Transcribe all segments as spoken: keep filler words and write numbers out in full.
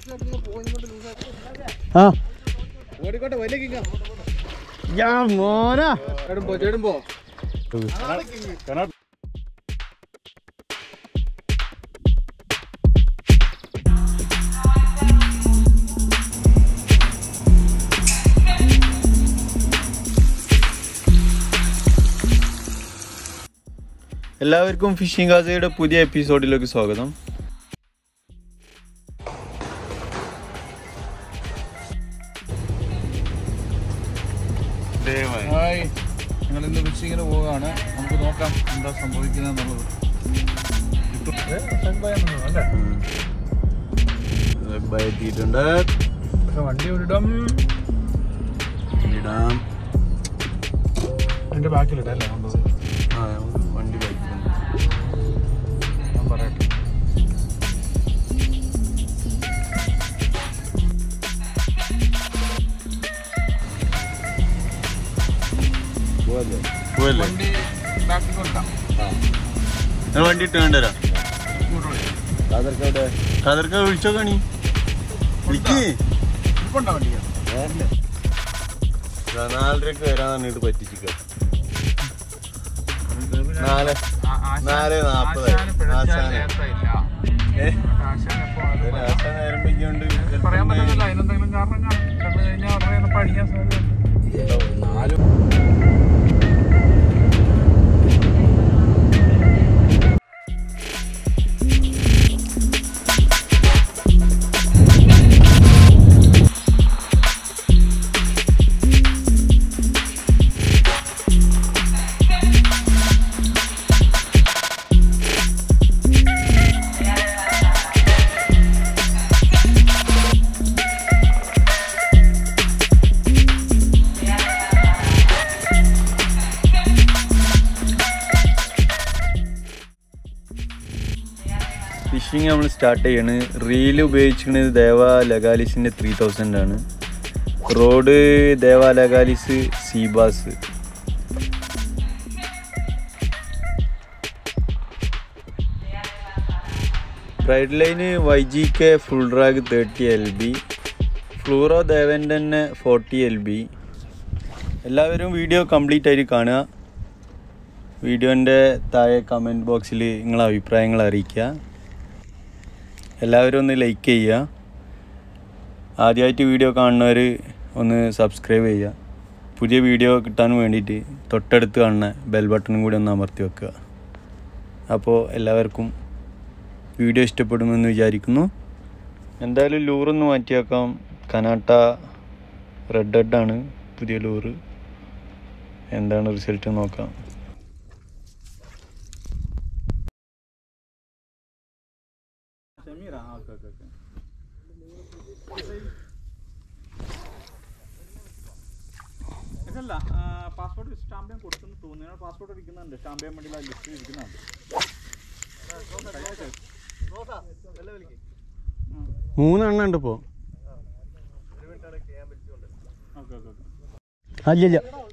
ആ മോനാ എല്ലാവർക്കും ഫിഷിംഗ് ഗാസയുടെ പുതിയ എപ്പിസോഡിലേക്ക് സ്വാഗതം. ഹായ്, ഞങ്ങൾ ഇന്ന് ഫിഷിങ്ങിന് പോവുകയാണ്. നമുക്ക് നോക്കാം എന്താ സംഭവിക്കുന്നത് എന്നുള്ളത്. പക്ഷെ വണ്ടി ഒരിടം ഇടാം. എൻ്റെ ബാക്കിലിട്ടല്ലേ കൊണ്ടത്? ആ വണ്ടി ബാക്കിലുണ്ട്. ഞാൻ പറയട്ടെ. വണ്ടി ബാക്കിൽ കൊടുക്കാം. വണ്ടി ഇട്ട് വേണ്ടരാ കാതർക്ക വിളിച്ചോ കാണി വിളിക്കേ ഇരിപ്പുണ്ടോ വണ്ടിക്ക്? നാലരക്ക് വരാൻ പറഞ്ഞിട്ട് പറ്റിച്ചിക്ക. നാല് നാല് നാപ്പത് ആശാന ആരംഭിക്കൊണ്ട് പറയാൻ പറ്റില്ല. അതിനെന്തെങ്കിലും കാരണം കാണും. കണ്ടു കഴിഞ്ഞാൽ ഉടനെ പഠിക്കാൻ സാധ്യത. നാലും ഫിഷിങ് നമ്മൾ സ്റ്റാർട്ട് ചെയ്യാണ്. റീല് ഉപയോഗിച്ചിരിക്കുന്നത് ദേവ ലഗാലിസിൻ്റെ ത്രീ തൗസൻഡ് ആണ്. Rod Daiwa Legalis seabass. Braid line Y G K full drag thirty L B, fluoro ദേവൻ്റെ തന്നെ ഫോർട്ടി എൽ ബി. എല്ലാവരും വീഡിയോ കംപ്ലീറ്റ് ആയിട്ട് കാണുക. വീഡിയോൻ്റെ താഴെ കമൻറ്റ് ബോക്സിൽ നിങ്ങളെ അഭിപ്രായങ്ങൾ അറിയിക്കുക. എല്ലാവരും ഒന്ന് ലൈക്ക് ചെയ്യുക. ആദ്യമായിട്ട് വീഡിയോ കാണുന്നവർ ഒന്ന് സബ്സ്ക്രൈബ് ചെയ്യുക. പുതിയ വീഡിയോ കിട്ടാൻ വേണ്ടിയിട്ട് തൊട്ടടുത്ത് കാണുന്ന ബെൽ ബട്ടണും കൂടി ഒന്ന് അമർത്തി വെക്കുക. അപ്പോൾ എല്ലാവർക്കും വീഡിയോ ഇഷ്ടപ്പെടുമെന്ന് വിചാരിക്കുന്നു. എന്തായാലും ലൂറൊന്ന് മാറ്റി വെക്കാം. കനാട്ട റെഡ് ഹെഡാണ് പുതിയ ലൂറ്. എന്താണ് റിസൾട്ട് നോക്കാം. ഇതല്ല, പാസ്പോർട്ട് സ്റ്റാമ്പ് ചെയ്യാൻ കൊടുത്തെന്ന് തോന്നുന്നു. പാസ്പോർട്ട് ഇരിക്കുന്നുണ്ട്, സ്റ്റാമ്പ് ചെയ്യാൻ വേണ്ടി ലിസ്റ്റ് ഇരിക്കുന്നുണ്ട്. മൂന്നെണ്ണം ഉണ്ട് ഇപ്പോ. അല്ല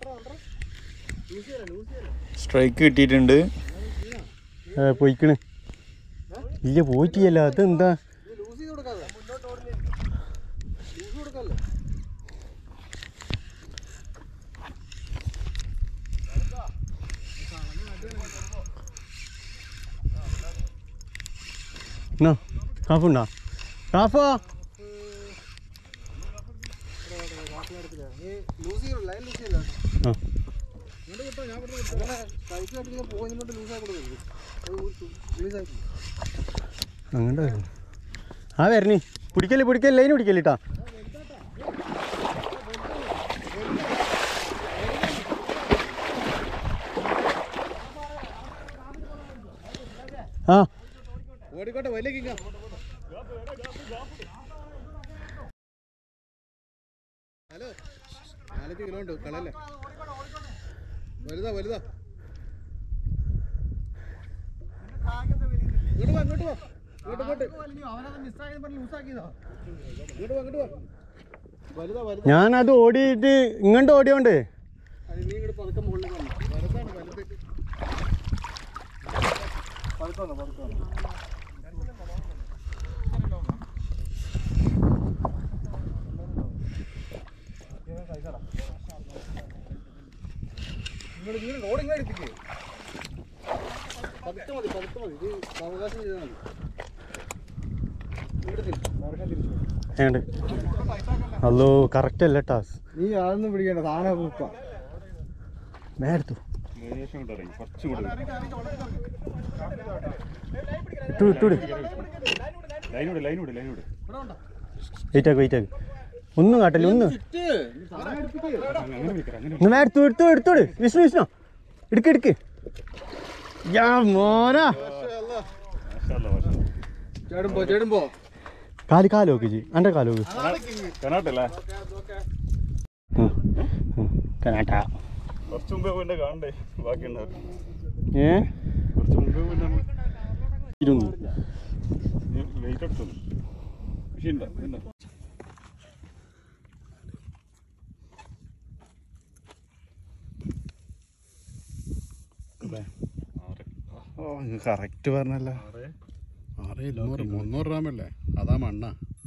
സ്ട്രൈക്ക് കിട്ടിയിട്ടുണ്ട്. പോയിക്കണ്. ഇല്ല പോയിട്ടില്ല. അതെന്താ കാഫുണ്ടോ? കാഫോ അങ്ങോട്ട് ആ വരണി. പിടിക്കല് പിടിക്കല് ലൈന് പിടിക്കല്ലിട്ടാ. ആ ഓടിക്കോട്ടെ. വലിയ കിങ്ങ ഹലോ, നാലഞ്ച് കിലോ ഉണ്ട്. കളല്ലേ? വലുതാ വലുതാ. ഇങ്ങോട്ട് വാ ഇങ്ങോട്ട് വാ ഇങ്ങോട്ട് ഇങ്ങോട്ട് വാ ഇങ്ങോട്ട് വാ. വലുതാ വലുതാ. ഞാനത് ഓടിയിട്ട് ഇങ്ങോട്ട് ഓടിയോണ്ട് നീ ഇങ്ങോട്ട് പതുക്കെ മുകളിൽ വന്നു. വലുതാണ് വലുത്. പതുക്കെ വന്നു പതുക്കെ വന്നു. ഹലോ കറക്റ്റ് അല്ല ടാസ് നീ അതൊന്നും പിടിക്കണ്ട സാധനം മേടുത്തു വെയിറ്റ് ആക്ക് വെയിറ്റ് ആക്ക് ഒന്നും കാട്ടല്ലേ ഒന്ന് മേടുത്തു എടുത്തു എടുത്തോട് വിഷ്ണു വിഷ്ണു എടുക്ക് എടുക്ക് യാ മോനാ ചേടുമ്പോ ചേടുമ്പോ കാല് കാലോക്ക് ജി എൻ്റെ കാലോക്ക് കനാട്ടല്ലേ കനാട്ട കുറച്ച് മുമ്പേ പോയിട്ട് കാണണ്ടേ ബാക്കിയുണ്ടാവും ഏ കുറച്ച് മുമ്പേ പോയിട്ട് ഇരുന്നു വെയിറ്റ് എടുത്തു പക്ഷേ ഉണ്ടോ ഉണ്ടോ ഓ കറക്റ്റ് പറഞ്ഞല്ല ആറ് ഇരുന്നൂറ് മുന്നൂറ് ഗ്രാമല്ലേ അതാ മണ്ണ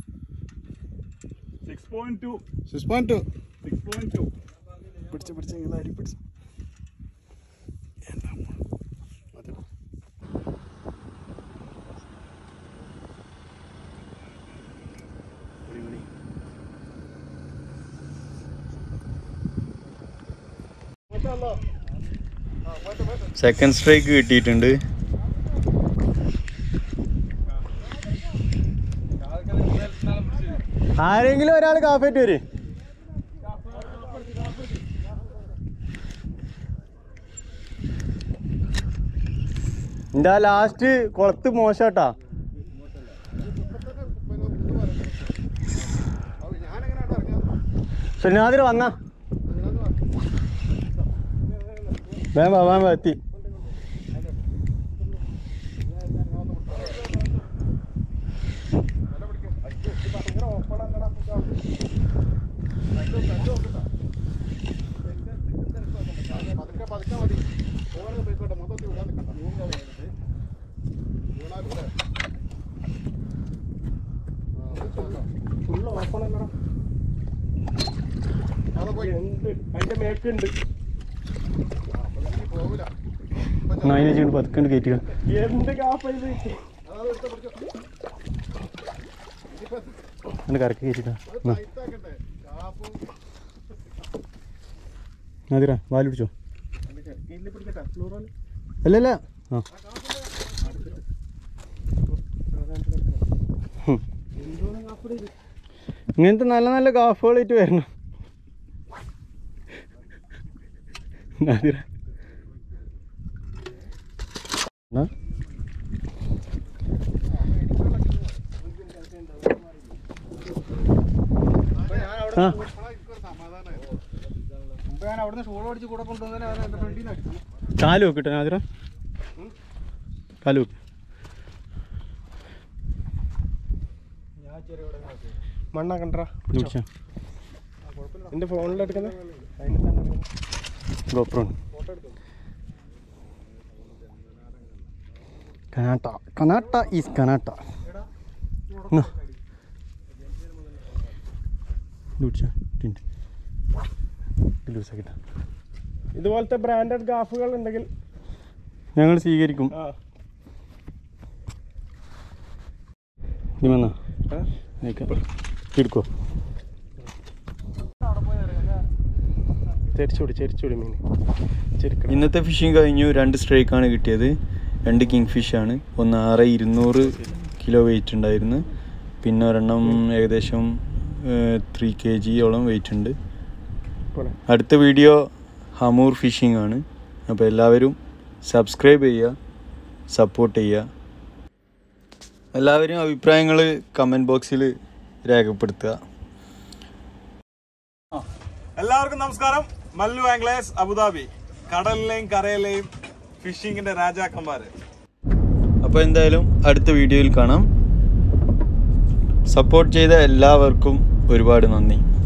six point two six point two six point two പിടിച്ച് പിടിച്ച് ഇങ്ങനെ അരി പിടിച്ച് സെക്കൻഡ് സ്ട്രൈക്ക് കിട്ടിയിട്ടുണ്ട്. ആരെങ്കിലും ഒരാൾ കാഫേറ്റ് വരെ എന്താ ലാസ്റ്റ് കുളത്ത് മോശാട്ടാ. സുനാദിർ വന്ന വേം വാ വേം വാ എത്തി. അതിനെ ചെയ്ത് പതുക്കണ്ട് കയറ്റുക. എൻ്റെ കറക്കി കയറ്റിട്ടാ അതിരാ വാല് പിടിച്ചോ. അല്ലല്ല ആ ഇങ്ങനത്തെ നല്ല നല്ല കാഫുകളായിട്ട് വരണം. അതിര കാല് വെക്കിട്ടെ നാദിറ, കാല് വെക്ക്. മണ്ണാക്കണ്ടാ പിടിച്ചാ എന്റെ ഫോണിലെടുക്കുന്ന ഗോപ്രോ കനാട്ട. കനാട്ട ഈസ് കനാട്ട. ഇതുപോലത്തെ ബ്രാൻഡഡ് ഗാഫുകൾ ഉണ്ടെങ്കിൽ ഞങ്ങൾ സ്വീകരിക്കും. നീ വന്നാ എടുക്കോ. ചെരിച്ചോടി ചെരിച്ചോടി മീൻ. ഇന്നത്തെ ഫിഷിങ് കഴിഞ്ഞു. രണ്ട് സ്ട്രൈക്കാണ് കിട്ടിയത്. രണ്ട് കിങ് ഫിഷാണ്. ഒന്ന് ആറ് ഇരുന്നൂറ് കിലോ വെയിറ്റ് ഉണ്ടായിരുന്നു. പിന്നെ ഒരെണ്ണം ഏകദേശം ത്രീ കെ ജിയോളം വെയിറ്റ് ഉണ്ട്. അടുത്ത വീഡിയോ ഹമൂർ ഫിഷിംഗ് ആണ്. അപ്പോൾ എല്ലാവരും സബ്സ്ക്രൈബ് ചെയ്യുക, സപ്പോർട്ട് ചെയ്യുക. എല്ലാവരും അഭിപ്രായങ്ങൾ കമൻറ്റ് ബോക്സിൽ രേഖപ്പെടുത്തുക. എല്ലാവർക്കും നമസ്കാരം. മല്ലു ആംഗ്ലേഴ്സ് അബുദാബി, കടലിലെയും കരയിലെയും ഫിഷിങ്ങിന്റെ രാജാക്കന്മാര്. അപ്പോൾ എന്തായാലും അടുത്ത വീഡിയോയിൽ കാണാം. സപ്പോർട്ട് ചെയ്ത എല്ലാവർക്കും ഒരുപാട് നന്ദി.